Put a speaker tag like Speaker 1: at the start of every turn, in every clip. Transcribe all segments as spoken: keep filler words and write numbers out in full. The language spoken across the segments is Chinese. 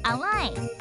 Speaker 1: Online。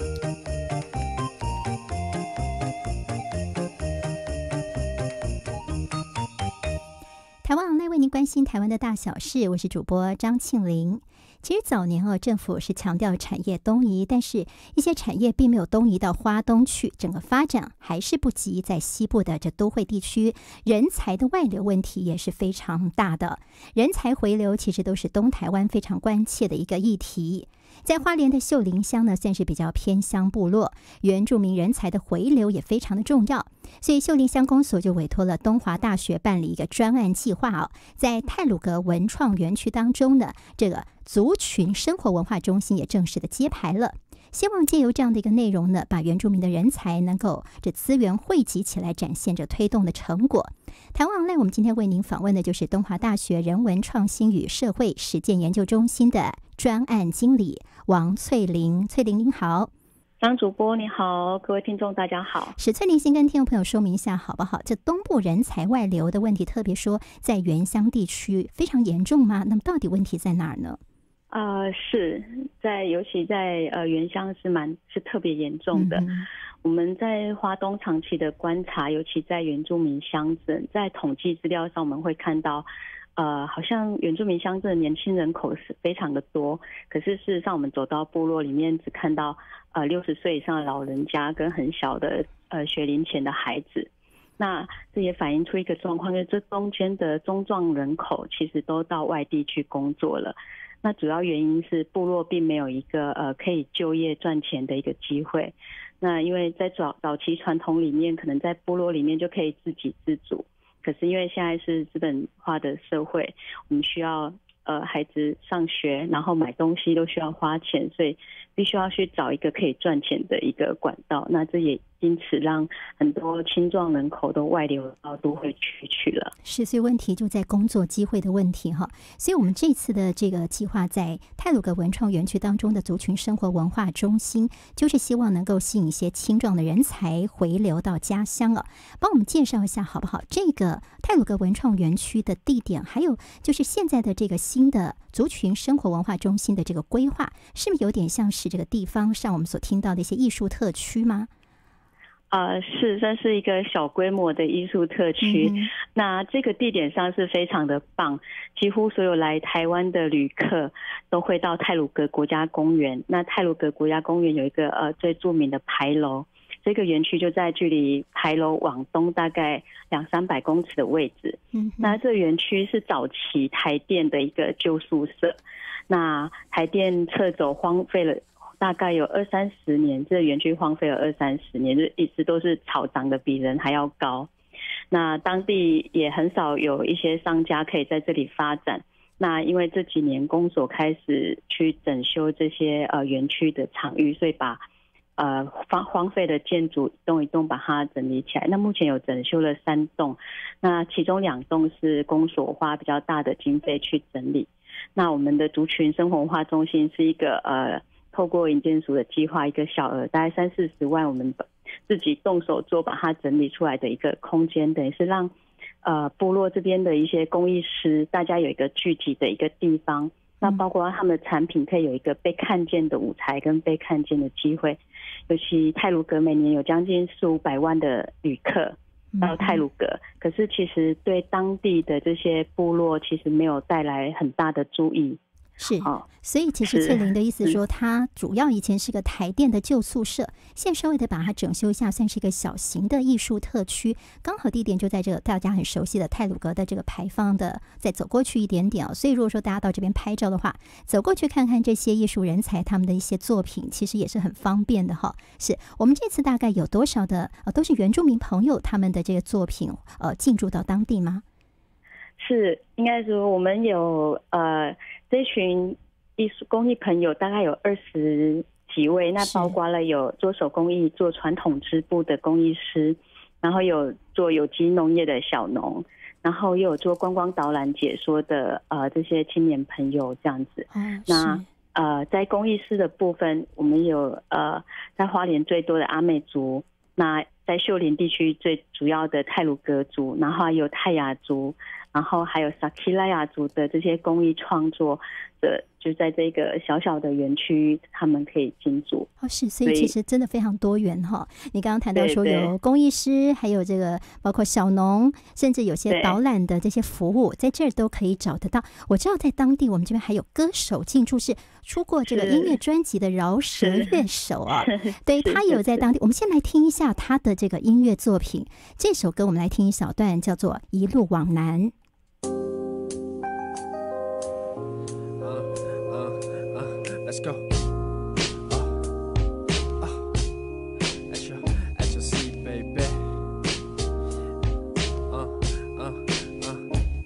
Speaker 2: 台湾 Online 为您关心台湾的大小事，我是主播张庆玲。其实早年哦，政府是强调产业东移，但是一些产业并没有东移到花东去，整个发展还是不及在西部的这都会地区。人才的外流问题也是非常大的，人才回流其实都是东台湾非常关切的一个议题。在花莲的秀林乡呢，算是比较偏乡部落，原住民人才的回流也非常的重要，所以秀林乡公所就委托了东华大学办理一个专案计划哦，在太鲁阁文创园区当中呢，这个族群生活文化中心也正式的揭牌了。希望借由这样的一个内容呢，把原住民的人才能够这资源汇集起来，展现着推动的成果。台湾 Online 我们今天为您访问的就是东华大学人文创新与社会实践研究中心的专案经理王翠玲。翠玲您好。
Speaker 3: 张主播你好，各位听众大家好。
Speaker 2: 史翠玲先跟听众朋友说明一下好不好？这东部人才外流的问题，特别说在原乡地区非常严重吗？那么到底问题在哪儿呢？
Speaker 3: 呃，是在尤其在呃原乡是蛮是特别严重的。嗯、我们在花东长期的观察，尤其在原住民乡镇，在统计资料上我们会看到，呃，好像原住民乡镇的年轻人口是非常的多，可是事实上我们走到部落里面，只看到呃六十岁以上的老人家跟很小的呃学龄前的孩子。那这也反映出一个状况，就是这中间的中壮人口其实都到外地去工作了。那主要原因是部落并没有一个呃可以就业赚钱的一个机会。那因为在早早期传统里面，可能在部落里面就可以自给自足。可是因为现在是资本化的社会，我们需要呃孩子上学，然后买东西都需要花钱，所以必须要去找一个可以赚钱的一个管道。那这也因此让很多青壮人口都外流到都会区去了。
Speaker 2: 是，所以问题就在工作机会的问题哈。所以我们这次的这个计划在太鲁阁文创园区当中的族群生活文化中心，就是希望能够吸引一些青壮的人才回流到家乡啊。帮我们介绍一下好不好？这个太鲁阁文创园区的地点，还有就是现在的这个新的族群生活文化中心的这个规划，是不是有点像是这个地方上我们所听到的一些艺术特区吗？
Speaker 3: 呃，是，这是一个小规模的艺术特区。嗯、那这个地点上是非常的棒，几乎所有来台湾的旅客都会到太鲁阁国家公园。那太鲁阁国家公园有一个呃最著名的牌楼，这个园区就在距离牌楼往东大概两三百公尺的位置。嗯，那这个园区是早期台电的一个旧宿舍，那台电撤走荒废了。大概有二三十年，这个园区荒废了二三十年，就一直都是草长得比人还要高。那当地也很少有一些商家可以在这里发展。那因为这几年公所开始去整修这些呃园区的场域，所以把呃荒荒废的建筑一栋一栋把它整理起来。那目前有整修了三栋，那其中两栋是公所花比较大的经费去整理。那我们的族群生活文化中心是一个呃。透过营建署的计划，一个小额大概三四十万，我们自己动手做，把它整理出来的一个空间，等于是让呃部落这边的一些工艺师，大家有一个聚集的一个地方。那包括他们的产品可以有一个被看见的舞台跟被看见的机会。尤其太鲁阁每年有将近四五百万的旅客到太鲁阁，可是其实对当地的这些部落其实没有带来很大的注意。
Speaker 2: 是，所以其实翠玲的意思说，它主要以前是个台电的旧宿舍，现在稍微的把它整修一下，算是一个小型的艺术特区。刚好地点就在这个大家很熟悉的太鲁阁的这个牌坊的，再走过去一点点哦。所以如果说大家到这边拍照的话，走过去看看这些艺术人才他们的一些作品，其实也是很方便的哈。是我们这次大概有多少的呃都是原住民朋友他们的这个作品呃进驻到当地吗？
Speaker 3: 是，应该说我们有呃这群艺术工艺朋友大概有二十几位，那包括了有做手工艺、做传统织布的工艺师，然后有做有机农业的小农，然后又有做观光导览解说的呃这些青年朋友这样子。嗯、那呃在工艺师的部分，我们有呃在花莲最多的阿美族，那在秀林地区最主要的太鲁阁族，然后还有泰雅族。然后还有萨基拉雅族的这些工艺创作的就在这个小小的园区，他们可以进驻。
Speaker 2: 哦，是，所以其实真的非常多元哈。你刚刚谈到说有工艺师，还有这个包括小农，甚至有些导览的这些服务，在这儿都可以找得到。我知道在当地我们这边还有歌手进驻，是出过这个音乐专辑的饶舌乐手啊。对，他有在当地。我们先来听一下他的这个音乐作品，这首歌我们来听一小段，叫做《一路往南》。
Speaker 1: Let's go. Uh, uh, at your, at your seat, baby. Uh, uh, uh.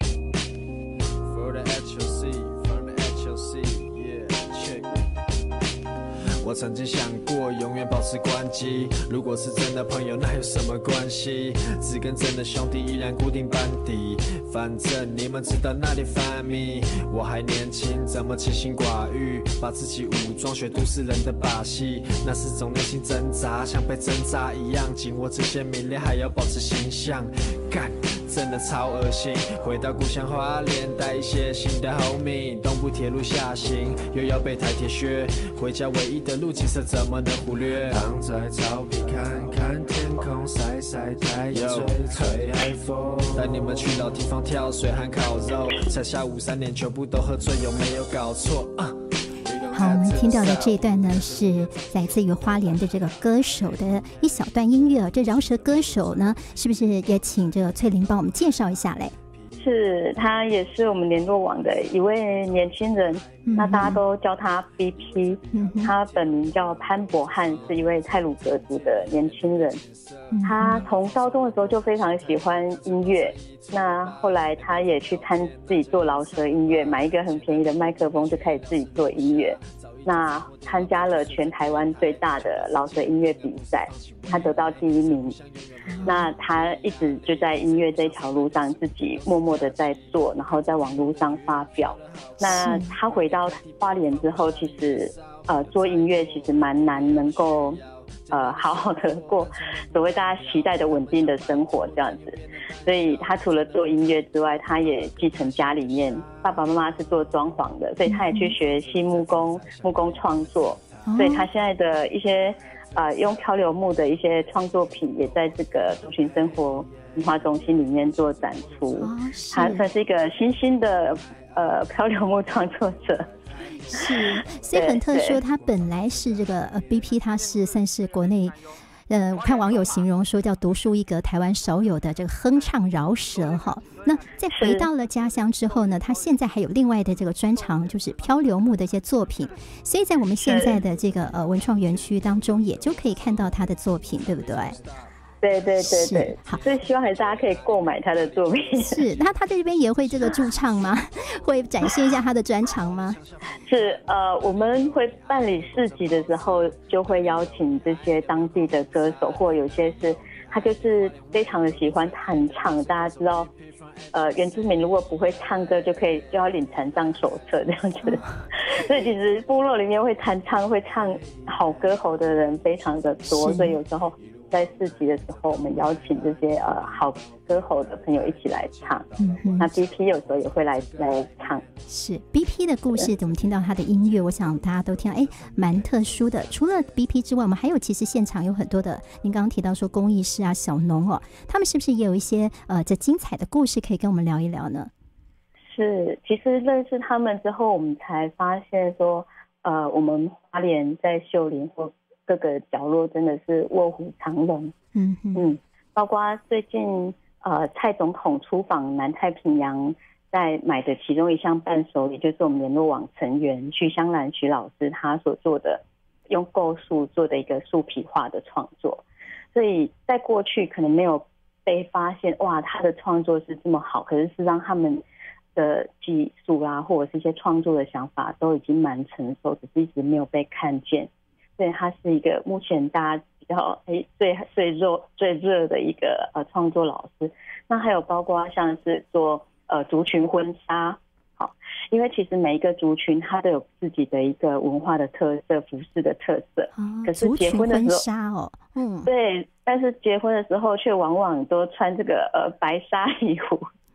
Speaker 1: For the at your seat, from the at your seat, yeah, check. 我曾经想过永远保持关机，如果是真的朋友那有什么关系，只跟真的兄弟依然固定班底，反正你们知道哪里翻迷。我还年轻，怎么清心寡欲，把自己武装学都市人的把戏，那是种内心挣扎，像被挣扎一样，紧握这些名列还要保持形象，干真的超恶心。回到故乡花莲，带一些新的 homie， 东部铁路下行，又要被台铁削，回家唯一的路景色怎么能忽略？躺在草皮看看天空，晒晒太阳，吹吹海风，带你们去老地方跳水和烤肉，才下午三点全部都喝醉，有没有搞错？啊
Speaker 2: 好，我们听到的这一段呢，是来自于花莲的这个歌手的一小段音乐。这饶舌歌手呢，是不是也请这个翠玲帮我们介绍一下嘞？
Speaker 3: 是，他也是我们联络网的一位年轻人，嗯、那大家都叫他 B P，嗯、他本名叫潘博汉，是一位太鲁阁族的年轻人。嗯、他从高中的时候就非常喜欢音乐，那后来他也去参自己做饶舌音乐，买一个很便宜的麦克风就开始自己做音乐。那参加了全台湾最大的饶舌音乐比赛，他得到第一名。那他一直就在音乐这条路上自己默默的在做，然后在网络上发表。那他回到花莲之后，其实呃做音乐其实蛮难能够呃好好的过所谓大家期待的稳定的生活这样子。所以他除了做音乐之外，他也继承家里面爸爸妈妈是做装潢的，所以他也去学习木工、木工创作。所以他现在的一些呃用漂流木的一些创作品，也在这个族群生活文化中心里面做展出。哦、他算是一个新兴的呃漂流木创作者。
Speaker 2: 是，所以很特殊。他本来是这个呃 B P， 他是算是国内。呃，我看网友形容说叫独树一格，台湾少有的这个哼唱饶舌哈。那在回到了家乡之后呢，他现在还有另外的这个专长，就是漂流木的一些作品。所以在我们现在的这个呃文创园区当中，也就可以看到他的作品，对不对？
Speaker 3: 对对对对，好，所以希望还是大家可以购买他的作品。
Speaker 2: 是，那他在这边也会这个驻唱吗？会展现一下他的专长吗？
Speaker 3: 是，呃，我们会办理市集的时候，就会邀请这些当地的歌手，或有些是他就是非常的喜欢弹唱。大家知道，呃，原住民如果不会唱歌，就可以就要领残障手册这样子。所以其实部落里面会弹唱、会唱好歌喉的人非常的多，所以有时候。在市集的时候，我们邀请这些呃好歌喉的朋友一起来唱。嗯哼，那 B P 有时候也会来来唱。
Speaker 2: 是 B P 的故事，我们听到他的音乐，我想大家都听到，哎，蛮特殊的。除了 B P 之外，我们还有其实现场有很多的，您刚刚提到说工艺师啊、小农哦，他们是不是也有一些呃这精彩的故事可以跟我们聊一聊呢？
Speaker 3: 是，其实认识他们之后，我们才发现说，呃，我们花莲在秀林或各个角落真的是卧虎藏龙，嗯嗯，包括最近呃蔡总统出访南太平洋，在买的其中一项伴手礼，就是我们联络网成员徐香兰徐老师他所做的用构树做的一个树皮画的创作，所以在过去可能没有被发现，哇，他的创作是这么好，可是事实上他们的技术啊，或者是一些创作的想法都已经蛮成熟，只是一直没有被看见。所以他是一个目前大家比较诶最最热最热的一个呃创作老师。那还有包括像是做呃族群婚纱，好，因为其实每一个族群它都有自己的一个文化的特色、服饰的特色。哦、可是结婚的时候，
Speaker 2: 族群婚纱哦，嗯，
Speaker 3: 对，但是结婚的时候却往往都穿这个呃白纱衣服。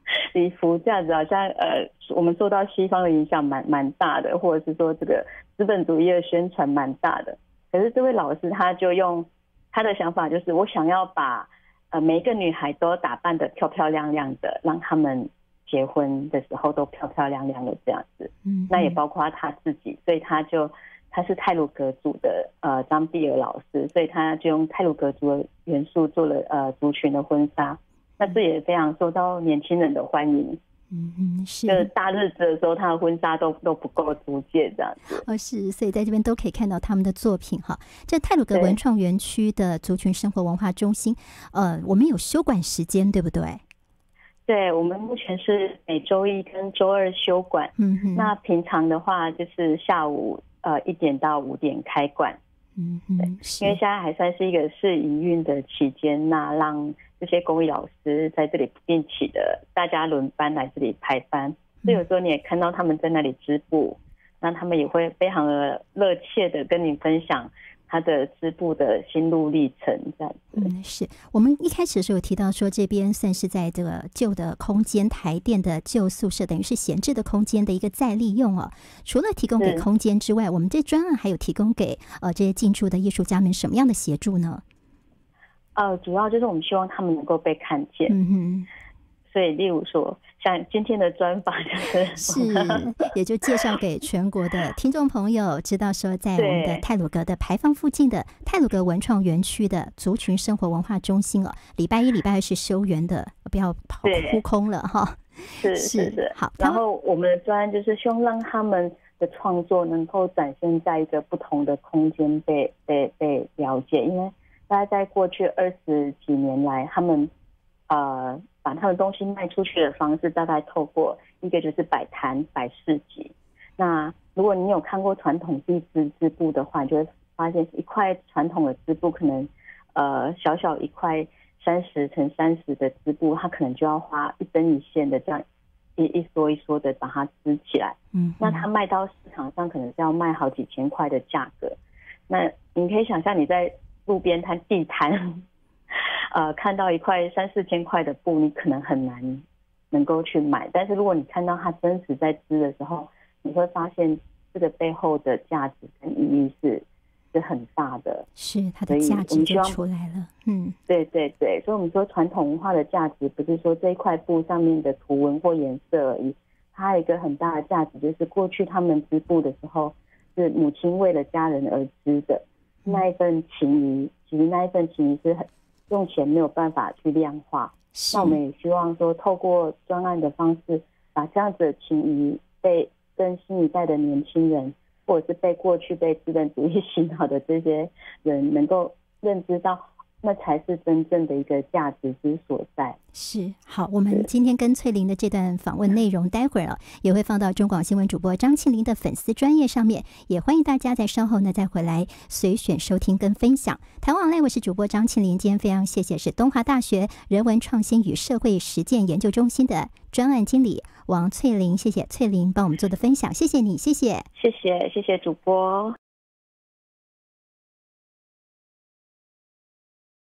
Speaker 3: 礼服这样子，好像呃，我们受到西方的影响蛮蛮大的，或者是说这个资本主义的宣传蛮大的。可是这位老师他就用他的想法，就是我想要把呃每一个女孩都打扮得漂漂亮亮的，让他们结婚的时候都漂漂亮亮的这样子。嗯，那也包括他自己，所以他就他是太鲁阁族的呃张碧儿老师，所以他就用太鲁阁族的元素做了呃族群的婚纱。那这也非常受到年轻人的欢迎。
Speaker 2: 嗯嗯，是。
Speaker 3: 就是大日子的时候，他的婚纱都都不够租借这样子。
Speaker 2: 哦，是，所以在这边都可以看到他们的作品哈。这太鲁阁文创园区的族群生活文化中心，呃，我们有休馆时间，对不对？
Speaker 3: 对，我们目前是每周一跟周二休馆。嗯哼。那平常的话，就是下午呃一点到五点开馆。嗯哼，因为现在还算是一个试营运的期间，那让这些公益老师在这里不定期的大家轮班来这里排班，所以有时候你也看到他们在那里织布，那他们也会非常的热切的跟你分享他的织布的心路历程这样子。
Speaker 2: 嗯，是我们一开始的时候有提到说，这边算是在这个旧的空间台电的旧宿舍，等于是闲置的空间的一个再利用哦。除了提供给空间之外，我们这专案还有提供给呃这些进驻的艺术家们什么样的协助呢？
Speaker 3: 呃，主要就是我们希望他们能够被看见。嗯哼。所以，例如说，像今天的专访就是
Speaker 2: 是，也就介绍给全国的听众朋友知道说，在我们的太鲁阁的牌坊附近的太鲁阁文创园区的族群生活文化中心哦，礼拜一、礼拜二是休园的，不要跑扑空了哈。
Speaker 3: 是是是，好。然后我们的专案就是希望让他们的创作能够展现在一个不同的空间被被被了解，因为大概在过去二十几年来，他们呃。把他们东西卖出去的方式，大概透过一个就是摆摊、摆市集。那如果你有看过传统地织织布的话，你就会发现一块传统的织布，可能呃小小一块三十乘三十的织布，它可能就要花一针一线的这样一一梭一梭的把它织起来。嗯，那它卖到市场上可能是要卖好几千块的价格。那你可以想象你在路边摊、地摊。呃，看到一块三四千块的布，你可能很难能够去买。但是如果你看到它真实在织的时候，你会发现这个背后的价值跟意义是是很大的。
Speaker 2: 是它的价值就出来了。嗯，
Speaker 3: 对对对，所以我们说传统文化的价值不是说这一块布上面的图文或颜色而已，它有一个很大的价值，就是过去他们织布的时候是母亲为了家人而织的，嗯、那一份情谊，其实那一份情谊是很。用钱没有办法去量化，那我们也希望说透过专案的方式，把这样子的情谊被跟新一代的年轻人，或者是被过去被资本主义洗脑的这些人能够认知到，那才是真正的一个价值之所在。
Speaker 2: 是，好，我们今天跟翠玲的这段访问内容，待会儿、哦、也会放到中广新闻主播张庆玲的粉丝专页上面，也欢迎大家在稍后呢再回来随选收听跟分享。台湾网内，我是主播张庆玲，今天非常谢谢是东华大学人文创新与社会实践研究中心的专案经理王翠玲，谢谢翠玲帮我们做的分享，谢谢你，谢谢，
Speaker 3: 谢谢，谢谢主播。